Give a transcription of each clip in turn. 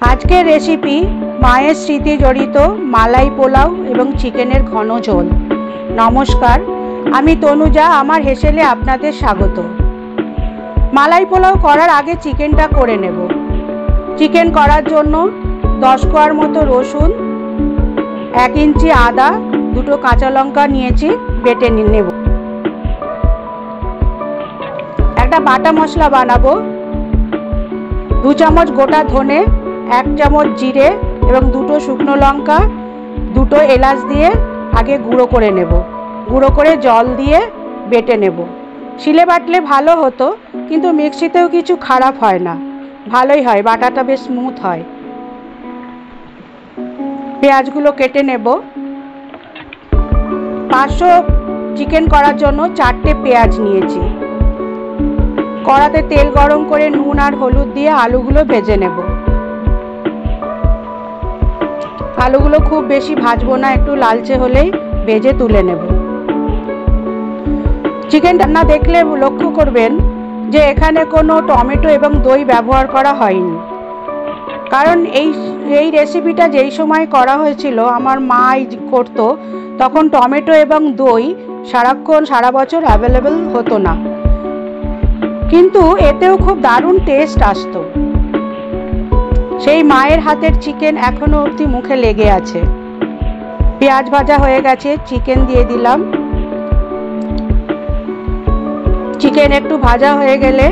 আজকের রেসিপি মায়ের স্মৃতি জড়িত মালাই পোলাও এবং চিকেনের ঘন ঝোল। নমস্কার, আমি তনুজা, আমার হেসেলে আপনাদের স্বাগত। মালাই পোলাও করার আগে চিকেনটা করে নেব। চিকেন করার জন্য 10 কোয়ার মতো রসুন, 1 ইঞ্চি আদা, 2টো কাঁচা লঙ্কা নিয়েছি, বেটে নেব। একটা বাটা মশলা বানাবো। 2 চামচ গোটা ধনে, 1 চামচ জিরে এবং 2টো শুকনো লঙ্কা, 2টো এলাচ দিয়ে আগে গুঁড়ো করে নেব। গুঁড়ো করে জল দিয়ে বেটে নেব। শিলে বাটলে ভালো হতো, কিন্তু মিক্সিতেও কিছু খারাপ হয় না, ভালোই হয়, বাটাটা বেশ স্মুথ হয়। পেঁয়াজগুলো কেটে নেব। 500 চিকেন করার জন্য 4টে পেঁয়াজ নিয়েছি। কড়াতে তেল গরম করে নুন আর হলুদ দিয়ে আলুগুলো ভেজে নেব। আলুগুলো খুব বেশি ভাজবো না, একটু লালচে হলেই ভেজে তুলে নেব। চিকেন রান্না দেখলে লক্ষ্য করবেন যে এখানে কোনো টমেটো এবং দই ব্যবহার করা হয়নি, কারণ এই রেসিপিটা যেই সময় করা হয়েছিল, আমার মা করতো, তখন টমেটো এবং দই সারাক্ষণ সারা বছর অ্যাভেলেবেল হতো না, কিন্তু এতেও খুব দারুণ টেস্ট আসতো। সেই মায়ের হাতের চিকেন এখনো অবধি মুখে লেগে আছে। পেঁয়াজ ভাজা হয়ে গেছে, চিকেন দিয়ে দিলাম। চিকেন একটু ভাজা হয়ে গেলে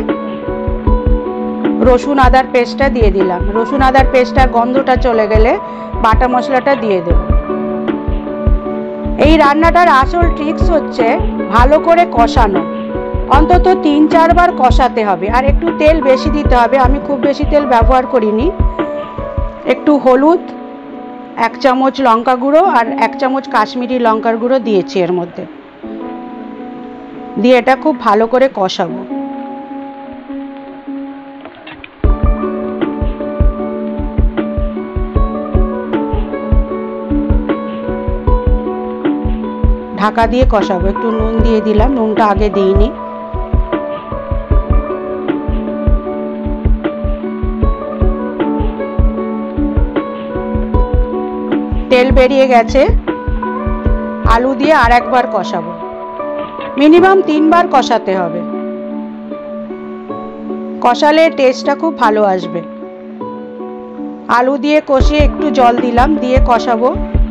রসুন আদার পেস্টটা দিয়ে দিলাম। রসুন আদার পেস্টটার গন্ধটা চলে গেলে বাটা মশলাটা দিয়ে দেব। এই রান্নাটার আসল ট্রিক্স হচ্ছে ভালো করে কষানো। অন্তত 3-4 বার কষাতে হবে, আর একটু তেল বেশি দিতে হবে। আমি খুব বেশি তেল ব্যবহার করিনি। একটু হলুদ, 1 চামচ লঙ্কা গুঁড়ো আর 1 চামচ কাশ্মীরি লঙ্কার গুঁড়ো দিয়েছি এর মধ্যে, দিয়ে এটা খুব ভালো করে কষাবো। ঢাকা দিয়ে কষাবো। একটু নুন দিয়ে দিলাম, নুনটা আগে দিইনি। তেল বেরিয়ে গেছে, আলু দিয়ে আর একবার কষাবো। মিনিমাম 3 বার কষাতে হবে, কষালে টেস্টটা খুব ভালো আসবে। আলু দিয়ে কষিয়ে একটু জল দিলাম, দিয়ে কষাবো।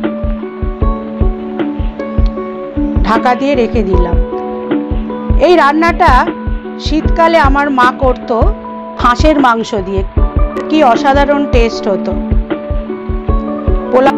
ঢাকা দিয়ে রেখে দিলাম। এই রান্নাটা শীতকালে আমার মা করতো হাঁসের মাংস দিয়ে, কি অসাধারণ টেস্ট হতো। পোলাও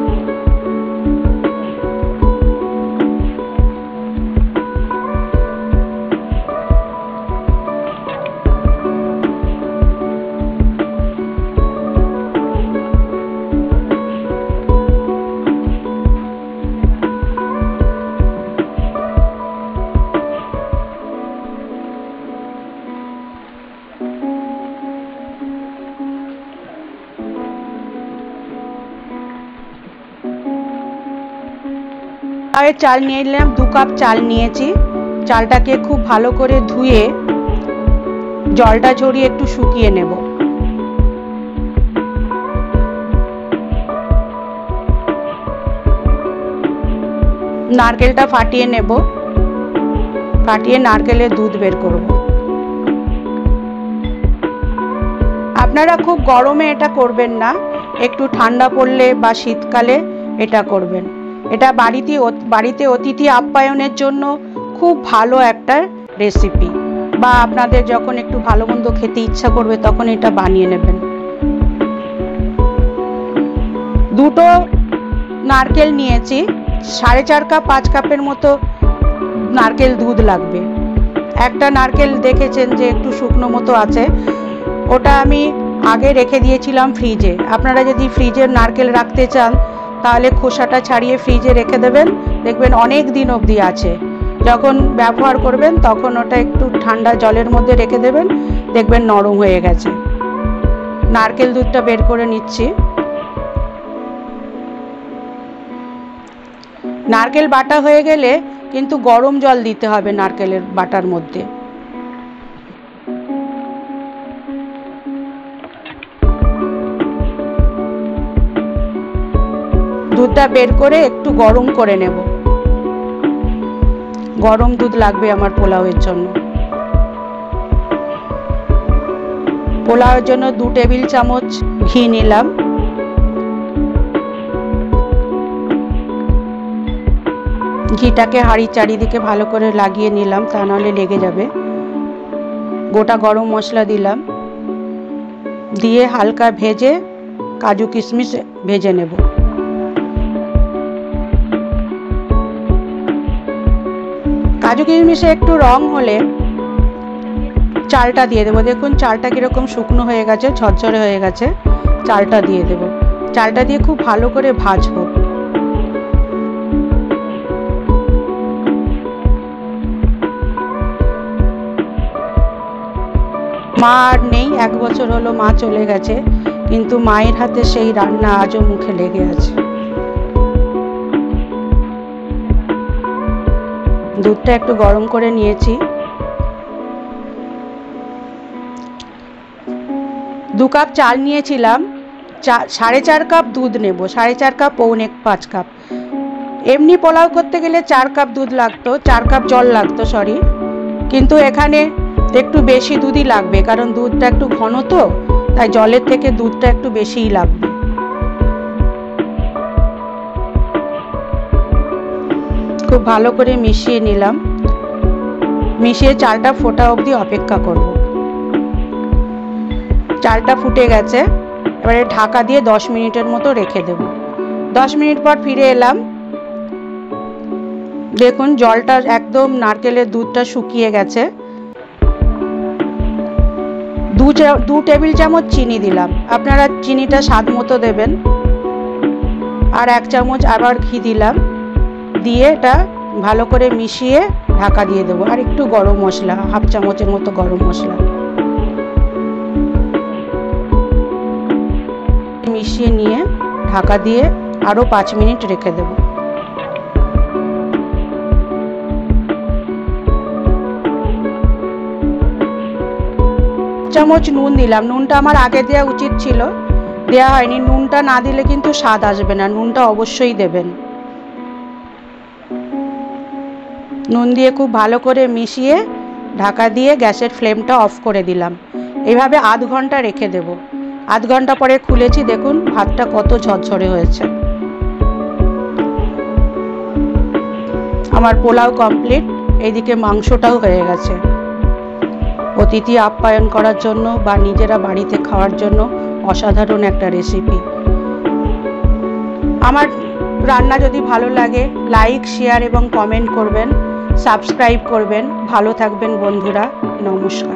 চাল নিয়ে নিলাম। 2 কাপ চাল নিয়েছি। চালটাকে খুব ভালো করে ধুয়ে জলটা ঝরিয়ে একটু শুকিয়ে নেব। নারকেলটা ফাটিয়ে নেব, ফাটিয়ে নারকেলের দুধ বের করব। আপনারা খুব গরমে এটা করবেন না, একটু ঠান্ডা পড়লে বা শীতকালে এটা করবেন। এটা বাড়িতে অতিথি আপ্যায়নের জন্য খুব ভালো একটা রেসিপি, বা আপনাদের যখন একটু ভালো মন্দ খেতে ইচ্ছা করবে তখন এটা বানিয়ে নেবেন। 2টো নারকেল নিয়েছি। 4.5 কাপ 5 কাপের মতো নারকেল দুধ লাগবে। একটা নারকেল দেখেছেন যে একটু শুকনো মতো আছে, ওটা আমি আগে রেখে দিয়েছিলাম ফ্রিজে। আপনারা যদি ফ্রিজের নারকেল রাখতে চান তাহলে খোসাটা ছাড়িয়ে ফ্রিজে রেখে দেবেন, দেখবেন অনেক দিন অবধি আছে। যখন ব্যবহার করবেন তখন ওটা একটু ঠান্ডা জলের মধ্যে রেখে দেবেন, দেখবেন নরম হয়ে গেছে। নারকেল দুধটা বের করে নিচ্ছি। নারকেল বাটা হয়ে গেলে কিন্তু গরম জল দিতে হবে নারকেলের বাটার মধ্যে। দুধটা বের করে একটু গরম করে নেব। গরম দুধ লাগবে আমার পোলাওয়ের জন্য। পোলাওয়ের জন্য 2 টেবিল চামচ ঘি নিলাম। ঘিটাকে হাঁড়ির চারিদিকে ভালো করে লাগিয়ে নিলাম, তা নাহলে লেগে যাবে। গোটা গরম মশলা দিলাম, দিয়ে হালকা ভেজে কাজু কিশমিশ ভেজে নেব। কাজু কিশমিশে একটু রং হলে চালটা দিয়ে দেবো। দেখুন চালটা কিরকম শুকনো হয়ে গেছে, ঝরঝরে হয়ে গেছে। চালটা দিয়ে দেব। চালটা দিয়ে খুব ভালো করে ভাজবো। মা আর নেই, 1 বছর হলো মা চলে গেছে, কিন্তু মায়ের হাতে সেই রান্না আজও মুখে লেগে আছে। দুধটা একটু গরম করে নিয়েছি। 2 কাপ চাল নিয়েছিলাম, 4.5 কাপ দুধ নেব। 4.5 কাপ, 4.25 কাপ। এমনি পোলাও করতে গেলে 4 কাপ দুধ লাগতো, 4 কাপ জল লাগতো, সরি। কিন্তু এখানে একটু বেশি দুধই লাগবে, কারণ দুধটা একটু ঘন তো, তাই জলের থেকে দুধটা একটু বেশিই লাগবে। খুব ভালো করে মিশিয়ে নিলাম। মিশিয়ে চালটা ফোটা অবধি অপেক্ষা করব। চালটা ফুটে গেছে, এবারে ঢাকা দিয়ে 10 মিনিটের মতো রেখে দেব। 10 মিনিট পর ফিরে এলাম। দেখুন জলটা একদম, নারকেলের দুধটা শুকিয়ে গেছে। 2 টেবিল চামচ চিনি দিলাম, আপনারা চিনিটা স্বাদ মতো দেবেন। আর 1 চামচ আবার ঘি দিলাম, দিয়ে এটা ভালো করে মিশিয়ে ঢাকা দিয়ে দেবো। আর একটু গরম মশলা, 1/2 চামচের মতো গরম মশলা মিশিয়ে নিয়ে ঢাকা দিয়ে আরো 5 মিনিট রেখে দেব। চামচ নুন দিলাম। নুনটা আমার আগে দেওয়া উচিত ছিল, দেওয়া হয়নি। নুনটা না দিলে কিন্তু স্বাদ আসবে না, নুনটা অবশ্যই দেবেন। নুন দিয়ে খুব ভালো করে মিশিয়ে ঢাকা দিয়ে গ্যাসের ফ্লেমটা অফ করে দিলাম। এইভাবে আধ ঘন্টা রেখে দেব। আধ ঘন্টা পরে খুলেছি, দেখুন ভাতটা কত ঝরঝরে হয়েছে। আমার পোলাও কমপ্লিট। এইদিকে মাংসটাও হয়ে গেছে। অতিথি আপ্যায়ন করার জন্য বা নিজেরা বাড়িতে খাওয়ার জন্য অসাধারণ একটা রেসিপি। আমার রান্না যদি ভালো লাগে লাইক, শেয়ার এবং কমেন্ট করবেন, সাবস্ক্রাইব করবেন। ভালো থাকবেন বন্ধুরা, নমস্কার।